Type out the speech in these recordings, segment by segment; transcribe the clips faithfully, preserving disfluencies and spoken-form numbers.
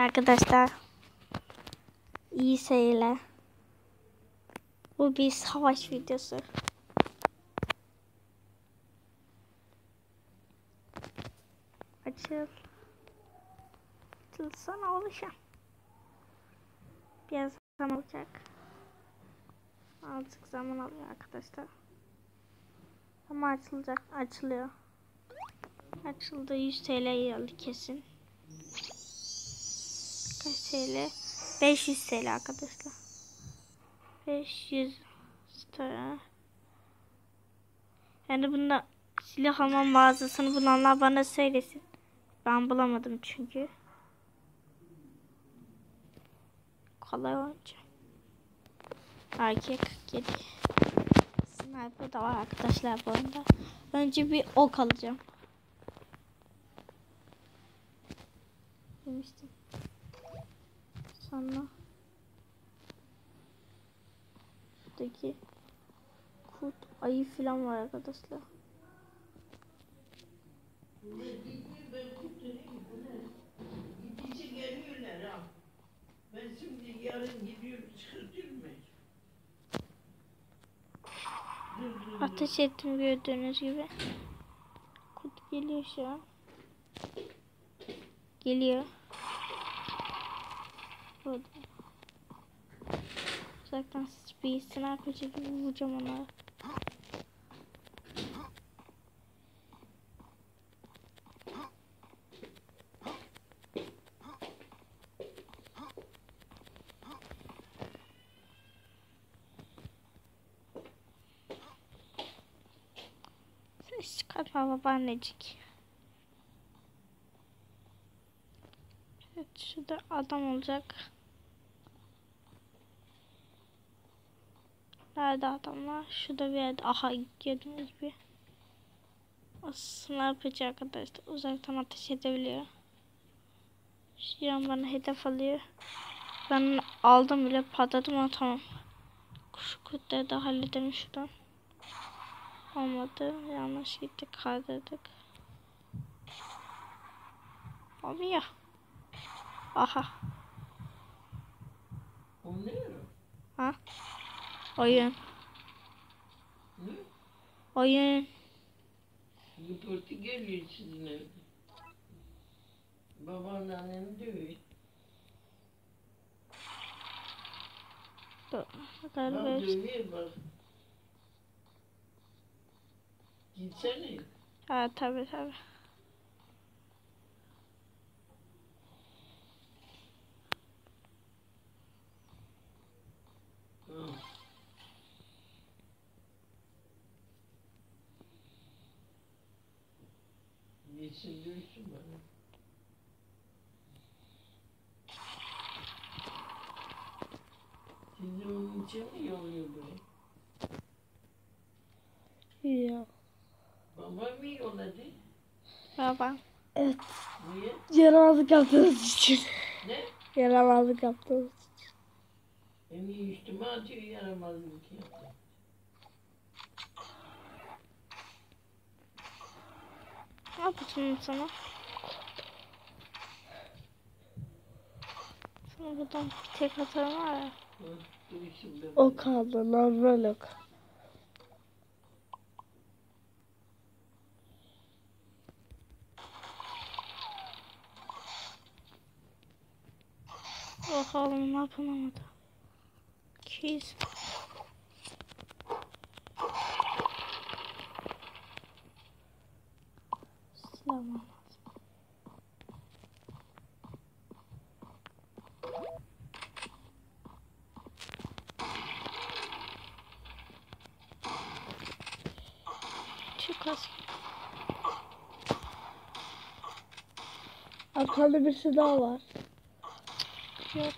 Arkadaşlar, iyi seyirler. Bu bir savaş videosu. Açıl. Açılsana oluşan. Biraz zaman olacak. Azıcık zaman alıyor arkadaşlar. Ama açılacak. Açılıyor. Açıldı. yüz T L geldi kesin. Kaç T L? beş yüz T L arkadaşlar. beş yüz T L. Yani bunda silah alma mağazasını bulanlar bana söylesin. Ben bulamadım çünkü. Kolay olacak. Erkek kedi. Sniper da var arkadaşlar bu oyunda. Önce bir ok alacağım. Demiştim. Sonra buradaki kurt, ayı falan var arkadaşlar. Gidince geliyorlar ha. Ben şimdi yarın gidiyorum, çıkartıyorum ben. Ateş ettim gördüğünüz gibi. Kurt geliyor şu an. Geliyor. Burada. Uzaktan bir sniper çekip vuracağım ona. Ses çıkartma babaannecik. Evet, şurada adam olacak. Nerede adamlar? Şurada bir yerde. Aha, gördüğünüz gibi. O sniperci arkadaşlar. Uzaktan ateş edebiliyor. Şu an bana hedef alıyor. Ben aldım bile, patladım ama tamam. Şu kurtları da halledelim şuradan. Olmadı. Yanlış gittik. Kaldırdık. Olmuyor. Aha. O ne? Ha? Oyun. Ne? Oyun. Zıpırtı geliyor sizin evde. Babaannem diyor. Dur. Bak Galiba dövüyor bak. Gitsene. ha, tabi tabi. Ha. Gitsin dövsün bana. Sizin onun için mi yanıyor böyle? Yok. Baba mı yolladı? Baba. Evet. Niye? Yaramazlık yaptığınız için. Ne? Yaramazlık yaptığınız için. Beni üstüme atıyor, yaramazlık yaptı. Ne yapayım sana? Sana buradan bir tek atarım var ya. Ha, dövsün be O bana. kaldı. Normal ok. Bakalım ne yapamadı. Keys. Tamam. Çok az. Arkada birisi daha var. Yok.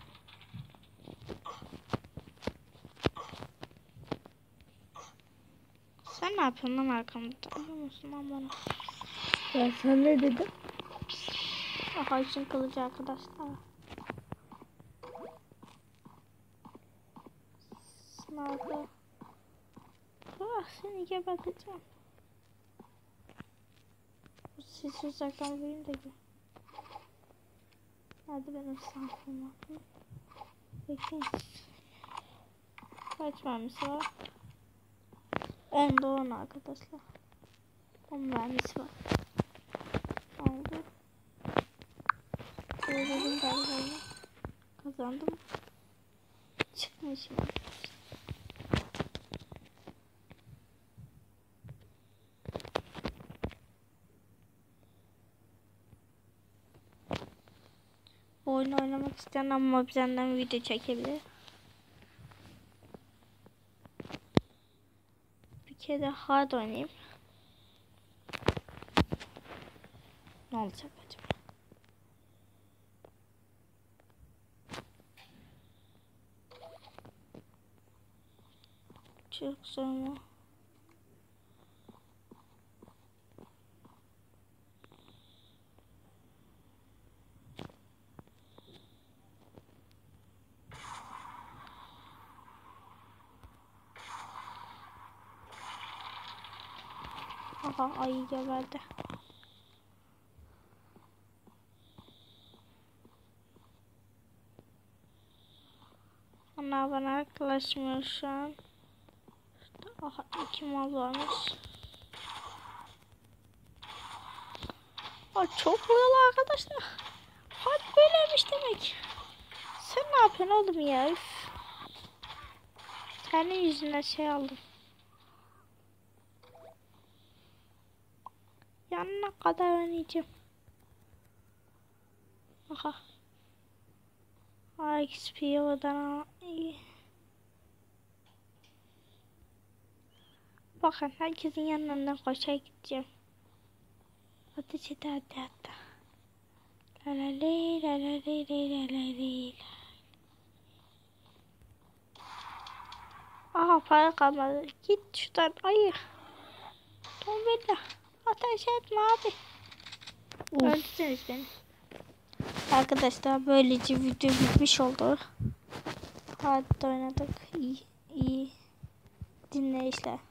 Sen ne yapıyorsun lan arkamda? Tanıyor musun lan bana? Ya sen ne dedin? Aha, için kılıcı arkadaşlar. Sniper. Ah, seni geberteceğim. Bu sesi uzaktan vurayım da gel. Nerede benim sahnem var? Bekleyin. Kaç mermisi var? onda on arkadaşlar. on mermisi var. Oldu. Öldürdüm galiba. Kazandım. Çıkmışım. Oyun oynamak isteyen ama bizden video çekebilir. Bir kere hard oynayayım. Ne olacak acaba? Çok zor mu? Aha ayı geberdi. Onlar bana yaklaşmıyor şu an. İşte, aha iki mal varmış. Aa, çok vuruyorlar arkadaşlar. Hadi böyleymiş demek. Sen ne yapıyorsun oğlum ya? Üf. Senin yüzünden şey aldım. Yanına kadar oynayacağım. Aha. X P oradan iyi. Bakın herkesin yanından koşarak gideceğim. Ateş et hadi hatta. La la li la la li la la li. Aha para kalmadı. Git şuradan ayı. Tombilla. Ateş etme abi. Öldürsünüz beni. Arkadaşlar böylece video bitmiş oldu. Hadi oynadık. İyi, iyi dinleyişler.